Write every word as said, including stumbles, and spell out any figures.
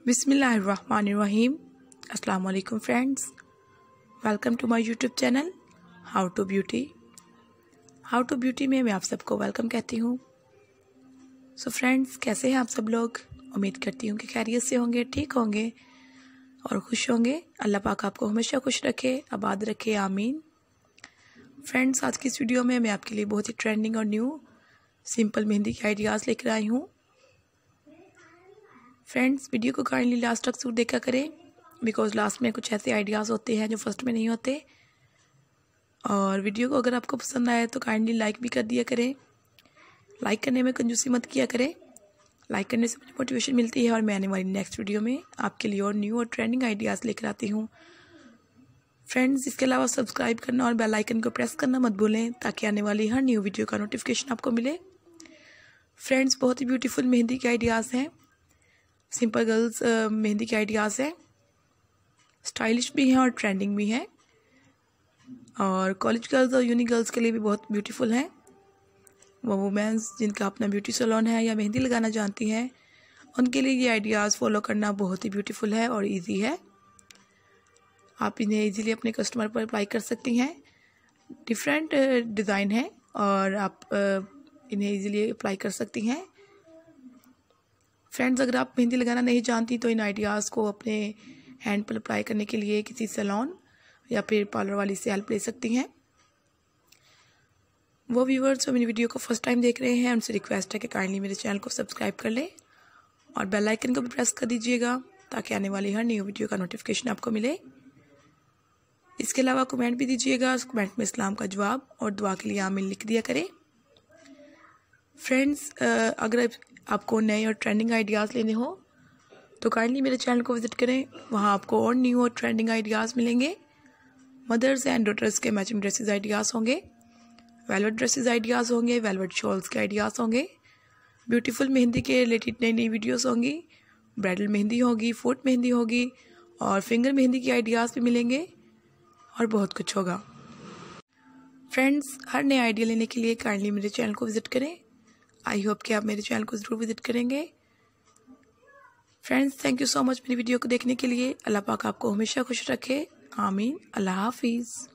बिस्मिल्लाहिर्रहमानिर्रहीम। अस्सलाम वालेकुम friends, welcome to my YouTube channel how to beauty. How to beauty में मैं आप सबको वेलकम कहती हूँ। सो फ्रेंड्स, कैसे हैं आप सब लोग? उम्मीद करती हूँ कि खैरियत से होंगे, ठीक होंगे और खुश होंगे। अल्लाह पाक आपको हमेशा खुश रखे, आबाद रखे, आमीन। फ्रेंड्स, आज की इस वीडियो में मैं आपके लिए बहुत ही ट्रेंडिंग और न्यू सिंपल मेहंदी के आइडियाज़ लेकर आई हूँ। फ्रेंड्स, वीडियो को काइंडली लास्ट तक जरूर देखा करें, बिकॉज लास्ट में कुछ ऐसे आइडियाज़ होते हैं जो फर्स्ट में नहीं होते। और वीडियो को अगर आपको पसंद आए तो काइंडली लाइक भी कर दिया करें। लाइक करने में कंजूसी मत किया करें। लाइक करने से मुझे मोटिवेशन मिलती है और मैं आने वाली नेक्स्ट वीडियो में आपके लिए और न्यू और ट्रेंडिंग आइडियाज़ लेकर आती हूँ। फ्रेंड्स, इसके अलावा सब्सक्राइब करना और बेल आइकन को प्रेस करना मत भूलें, ताकि आने वाली हर न्यू वीडियो का नोटिफिकेशन आपको मिले। फ्रेंड्स, बहुत ही ब्यूटीफुल मेहंदी के आइडियाज़ हैं, सिंपल गर्ल्स मेहंदी के आइडियाज़ हैं, स्टाइलिश भी हैं और ट्रेंडिंग भी हैं, और कॉलेज गर्ल्स और यूनी गर्ल्स के लिए भी बहुत ब्यूटीफुल हैं। वो वुमेंस जिनका अपना ब्यूटी सैलून है या मेहंदी लगाना जानती हैं, उनके लिए ये आइडियाज़ फॉलो करना बहुत ही ब्यूटीफुल है और इजी है। आप इन्हें इजीली अपने कस्टमर पर अप्लाई कर सकती हैं। डिफरेंट डिज़ाइन है और आप इन्हें इजीली अप्लाई कर सकती हैं। फ्रेंड्स, अगर आप मेहंदी लगाना नहीं जानती तो इन आइडियाज़ को अपने हैंड पर अप्लाई करने के लिए किसी सैलून या फिर पार्लर वाली से हेल्प ले सकती हैं। वो व्यूअर्स जो मेरी वीडियो को फर्स्ट टाइम देख रहे हैं, उनसे रिक्वेस्ट है कि काइंडली मेरे चैनल को सब्सक्राइब कर लें और बेल आइकन को भी प्रेस कर दीजिएगा, ताकि आने वाली हर न्यू वीडियो का नोटिफिकेशन आपको मिले। इसके अलावा कमेंट भी दीजिएगा, उस कमेंट में इस्लाम का जवाब और दुआ के लिए आमीन लिख दिया करें। फ्रेंड्स, अगर आपको नए और ट्रेंडिंग आइडियाज़ लेने हो तो काइंडली मेरे चैनल को विज़िट करें, वहाँ आपको और न्यू और ट्रेंडिंग आइडियाज़ मिलेंगे। मदर्स एंड डॉटर्स के मैचिंग ड्रेसेस आइडियाज़ होंगे, वेलवेट ड्रेसेस आइडियाज़ होंगे, वेलवेट शॉल्स के आइडियाज़ होंगे, ब्यूटीफुल मेहंदी के रिलेटेड नई नई वीडियोज़ होंगी, ब्राइडल मेहंदी होगी, फुट मेहंदी होगी और फिंगर मेहंदी के आइडियाज़ भी मिलेंगे और बहुत कुछ होगा। फ्रेंड्स, हर नए आइडिया लेने के लिए काइंडली मेरे चैनल को विज़िट करें। आई होप कि आप मेरे चैनल को ज़रूर विज़िट करेंगे। Friends, thank you so much मेरी वीडियो को देखने के लिए। अल्लाह पाक आपको हमेशा खुश रखे, आमीन। अल्लाह हाफिज़।